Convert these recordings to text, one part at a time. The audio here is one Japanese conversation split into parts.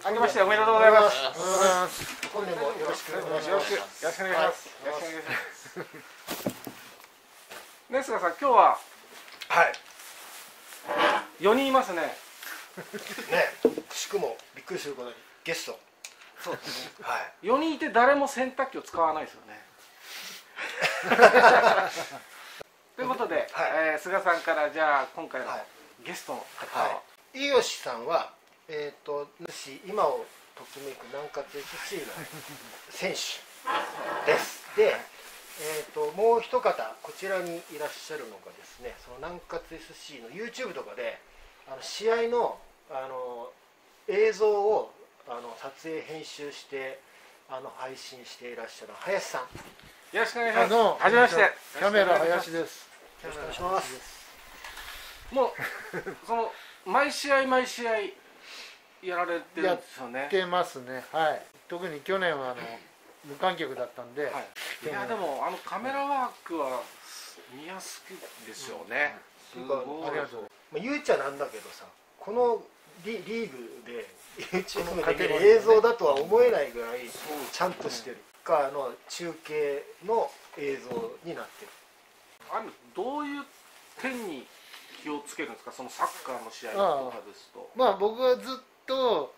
明けましておめでとうございます。 本年もよろしくお願いします。 よろしくお願いします。よろしくお願いします。ね、菅さん、今日は4人いますね。 ね、くしくもびっくりすることにゲスト。 そうですね。はい。4人いて誰も洗濯機を使わないですよね。ということで、菅さんからじゃあ今回のゲストの方を。 飯吉さんは主今をときめく南葛 FC の選手です。で、もう一方こちらにいらっしゃるのがですね、その南葛 SC の YouTube とかで試合の映像を撮影編集して配信していらっしゃる林さん。 よろしくお願いします。はじめまして。 キャメラ林です。 よろしくお願いします。 もうその毎試合やられてるんですよね。 やってますね。はい。特に去年は無観客だったんで。 いやでもカメラワークは見やすくですよね。 すごい。ありがとう。言うちゃなんだけどさ、このリーグで YouTube で見る映像だとは思えないぐらいちゃんとしてる。中継の映像になってる。 どういう点に気をつけるんですか、そのサッカーの試合とかですと。 まあ僕はずっと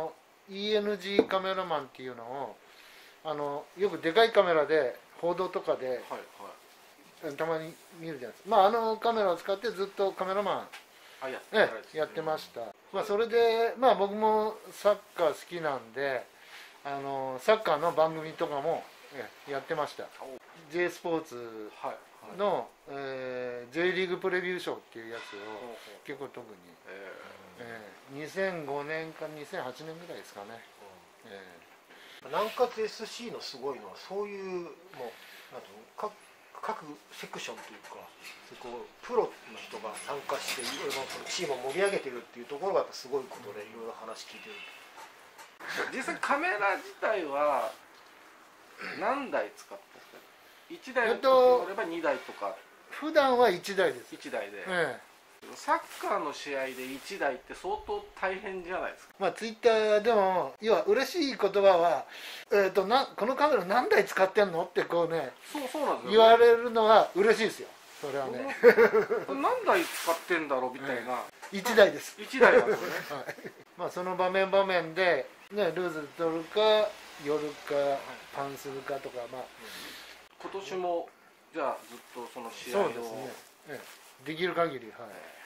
ENG カメラマンっていうのをよくでかいカメラで報道とかで、たまに見るじゃないですか。まあカメラを使ってずっとカメラマンやってました。まあそれでまあ僕もサッカー好きなんでサッカーの番組とかもやってました。 J スポーツのJ リーグプレビューショーっていうやつを結構特に2005年か2008年ぐらいですかね。 南葛 SC のすごいのはそういうもう各セクションというかプロの人が参加していろいろチームを盛り上げてるっていうところがすごいことでいろいろ話聞いてる。 実際カメラ自体は何台使ってますか？1台とかあれば2台とか。 普段は1台です。 1台で、サッカーの試合で1台って相当大変じゃないですか。 まあツイッターでも要は嬉しい言葉は、このカメラ何台使ってんのってこうね、 そうなんですよ、 言われるのは嬉しいですよ。それはね何台使ってんだろうみたいな。 1台です。 1台なんですね。 まあその場面でね、ルーズ取るか寄るかパンするかとか、まあ今年もじゃあずっとその試合を。 そうですね、できる限り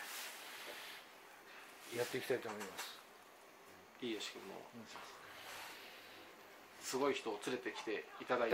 やっていきたいと思います。 いいよし君も、すごい人を連れてきていただいて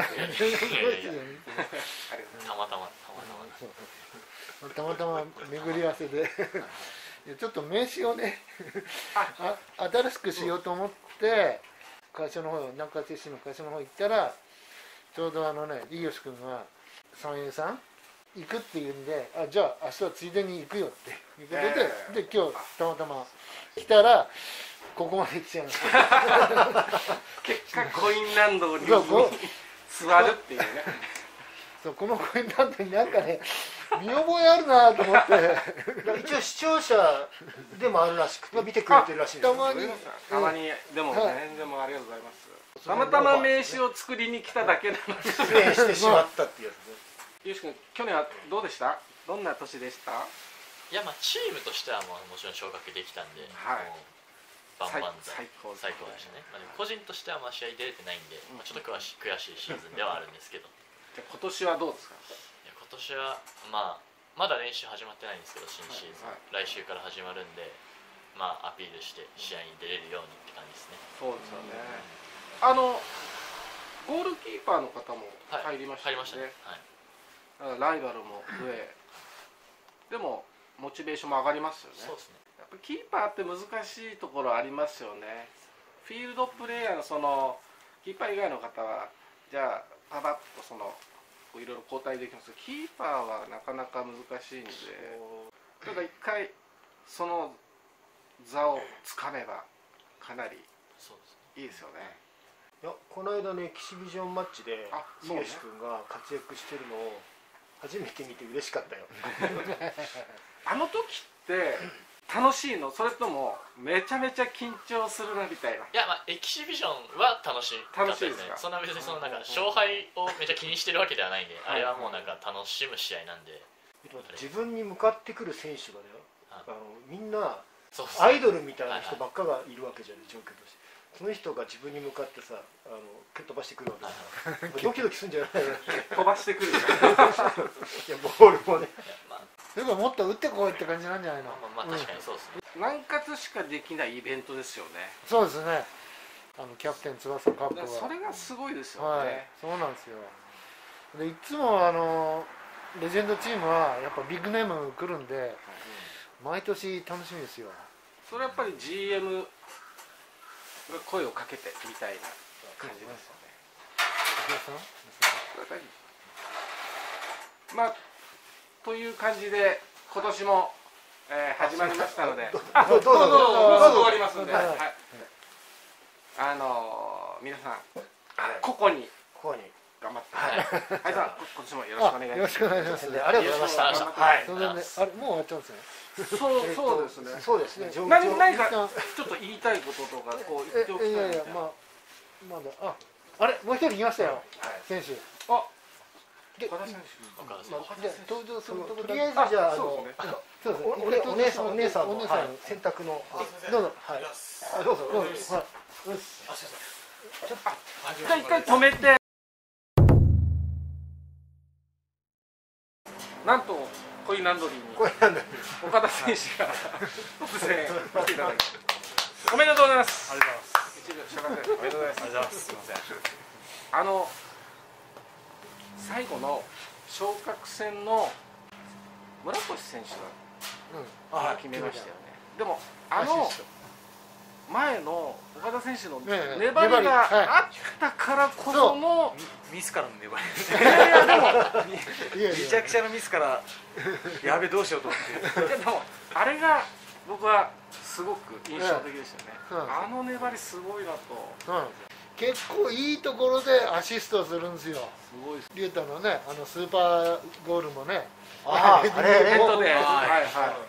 たまたま巡り合わせでちょっと名刺をね新しくしようと思って会社の方、南葛 SC の会社の方行ったら、ちょうど飯吉君が三栄さん行くっていうんで、じゃあ明日はついでに行くよっていうことで、で今日たまたま来たらここまで来ちゃいました結果コインランドに座るっていうね。 そう、このコインランドになんかね見覚えあるなと思って一応視聴者でもあるらしくて見てくれてるらしいです。 たまにでもでもありがとうございます。たまたま名刺を作りに来ただけなのに失礼してしまったっていうやつね。 ゆうし君、去年はどうでした？どんな年でした？ いや、まあチームとしてはもちろん昇格できたんで、万々歳、最高でしたね。でも個人としては試合出れてないんで、ちょっと悔しいシーズンではあるんですけど。 じゃあ今年はどうですか？ いや、今年はまだ練習始まってないんですけど、新シーズン、来週から始まるんで、アピールして試合に出れるようにって感じですね。 そうですよね。ゴールキーパーの方も入りましたね。ライバルも増え、でもモチベーションも上がりますよね。 そうですね。 やっぱキーパーって難しいところありますよね。フィールドプレーヤーのキーパー以外の方はじゃあパパッといろいろ交代できますけど、キーパーはなかなか難しいんで、ただ一回その座をつかめばかなりいいですよね。 いや、この間のエキシビジョンマッチで飯吉君が活躍してるのを初めて見て嬉しかったよ。 あの時って楽しいの、それともめちゃめちゃ緊張するなみたいな。 いや、まあエキシビジョンは楽しかったですね。 楽しいですか。 そんな別にそのなんか勝敗をめちゃ気にしてるわけではないんで、あれはもうなんか楽しむ試合なんで。 自分に向かってくる選手がね、みんなそうアイドルみたいな人ばっかがいるわけじゃない、状況として。その人が自分に向かってさ、蹴っ飛ばしてくるわけだから、ドキドキするんじゃないの。 飛ばしてくる。いや、 ボールもね。 それからもっと打ってこいって感じなんじゃないの。 まあ確かにそうですね。 南葛しかできないイベントですよね。 そうですね。キャプテン翼カップは。 それがすごいですよね。 はい、そうなんですよ。でいつもレジェンドチームはやっぱビッグネーム来るんで、毎年楽しみですよ。 それはやっぱり GM が声をかけてみたいな感じですよね。まあという感じで今年も、始まりましたので、どうぞ終わりますので、皆さん個々に頑張って、はい、さん今年もよろしくお願いします。 よろしくお願いします。 ありがとうございました。 はい。あれもう終わっちゃうんですね。 そうですね。 そうですね。 何かちょっと言いたいこととかこう言っておきたい。 いやいや、まだあれもう一人いましたよ、選手。 岡田選手。 登場するところ。 とりあえずじゃあお姉さんの選択のどうぞ。はい。どうぞ。 はい。一回止めて。なんとコインランドリーに岡田選手が突然来ていただきおめでとうございます。 ありがとうございます。 一部おめでとうございます。 ありがとうございます。すみません。 最後の昇格戦の村越選手が決めましたよね。でも前の岡田選手の粘りがあったからこそのミスからの粘り。 いやめちゃくちゃのミスからやべどうしようと思って。 でもあれが僕はすごく印象的でしたね。あの粘りすごいなと。 結構いいところでアシストするんですよ。龍太のね、スーパーゴールもね。 あれネットで。はいはい。 確かに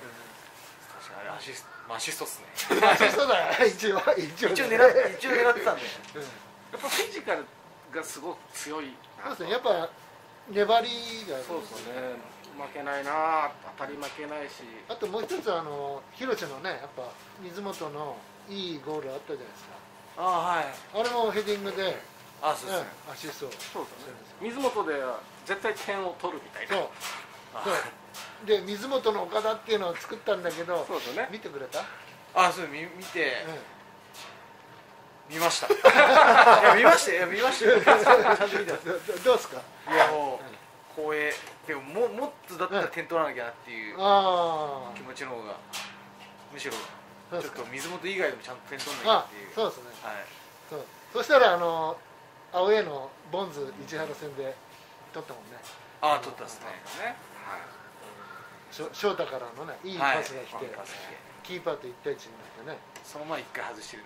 アシストっすね。 アシストだよ。一応狙ってたんで。やっぱフィジカルがすごく強い。 そうですね。やっぱ粘りが。 そうですね。負けないな、当たり負けないし。 あともう一つ広瀬のね、やっぱ水本のいいゴールあったじゃないですか。 はい。 あれもヘディングで。 そうですね。 アシスト。 そうですね。水本では絶対点を取るみたいな。 そうで水本の岡田っていうのを作ったんだけど、 そうですね。 見てくれた？ そう見て見ました。いや見ましたよ。ちゃんと見た。 どうですか？ いやもう光栄。でももっとだったら点取らなきゃなっていう気持ちの方がむしろちょっと水本以外でもちゃんと点取らなきゃっていう。 そうですね。 はい。 そしたらアウェーのボンズ市原戦で取ったもんね。 取ったですね。 翔太からのね、いいパスが来て、キーパーと1対1になってね。 そのまま1回外してる。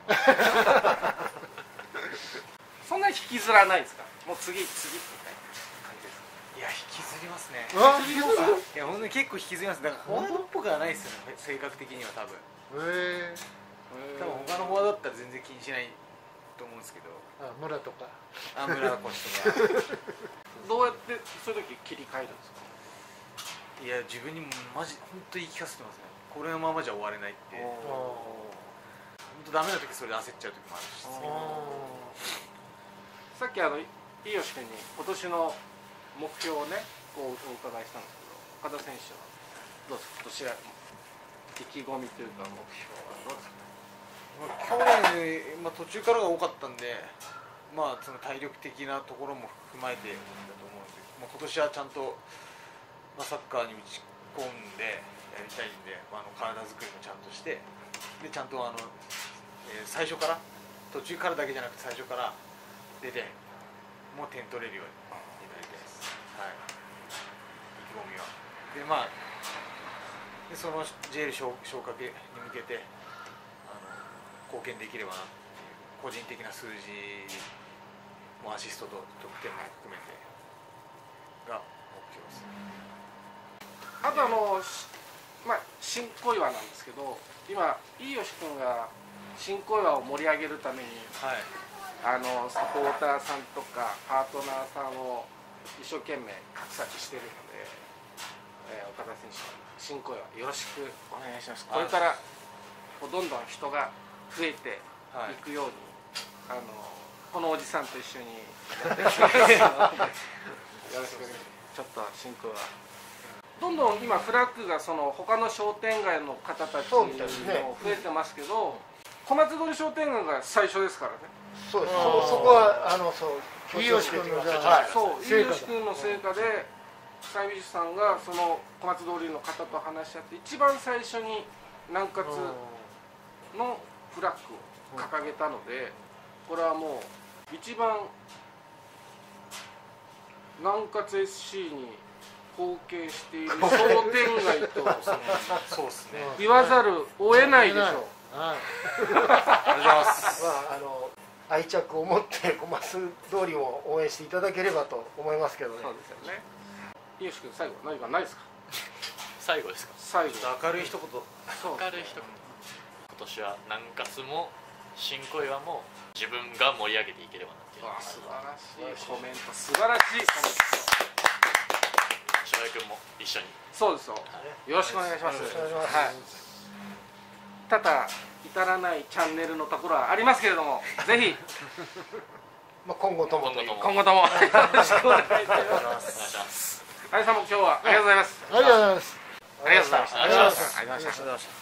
そんなに引きずらないですか？もう次みたいな感じですか？ いや引きずりますね。いや本当に結構引きずります。だからフォワードっぽくはないですよね。性格的には多分。多分他のフォワードだったら全然気にしないと思うんですけど。 村とか。 村越とか。 どうやってそういう時切り替えるんですか？ いや自分にマジ本当に言い聞かせてますね。これのままじゃ終われないって。本当ダメな時それで焦っちゃう時もあるし。 さっき飯吉君に今年の目標をねこうお伺いしたんですけど、岡田選手はどうですか？今年意気込みというか目標はどうですか？ 去年、途中からが多かったんで、その体力的なところも踏まえてだと思うんですけど、今年はちゃんと、サッカーに打ち込んでやりたいんで、体作りもちゃんとして、でちゃんと最初から途中からだけじゃなくて最初から出てもう点取れるようになりたいです。はい。意気込みは。でその JL 昇格に向けて貢献できればなっていう個人的な数字もアシストと得点も含めてが目標です。 あと新小岩なんですけど、今飯吉君が新小岩を盛り上げるために、 はい、 サポーターさんとかパートナーさんを一生懸命格差してるので、岡田選手新小岩よろしくお願いします。これからどんどん人が増えていくように、このおじさんと一緒にやっていきますよろしくお願いします。ちょっと新小岩どんどん今フラッグがその他の商店街の方たちにも増えてますけど、小松通り商店街が最初ですからね。 そうです。そこは飯吉君の飯吉君の成果で久井美術さんがその小松通りの方と話し合って一番最初に南葛のフラッグを掲げたので、これはもう一番南葛 SC に貢献している商店街とそうですね、 言わざるを得ないでしょう。 ありがとうございます。 愛着を持って小松通りを応援していただければと思いますけどね。 そうですよね。飯吉君最後何かないですか？ 最後ですか？ 最後明るい一言。 明るい一言。今年は南葛も新小岩も自分が盛り上げていければなっていう。 素晴らしいコメント、素晴らしいコメント。 翔平君も一緒に。 そうですよ。よろしくお願いします。ただ至らないチャンネルのところはありますけれども、ぜひ今後ともよろしくお願いします。有さんも今日はありがとうございます。 ありがとうございます。 ありがとうございました。 ありがとうございました。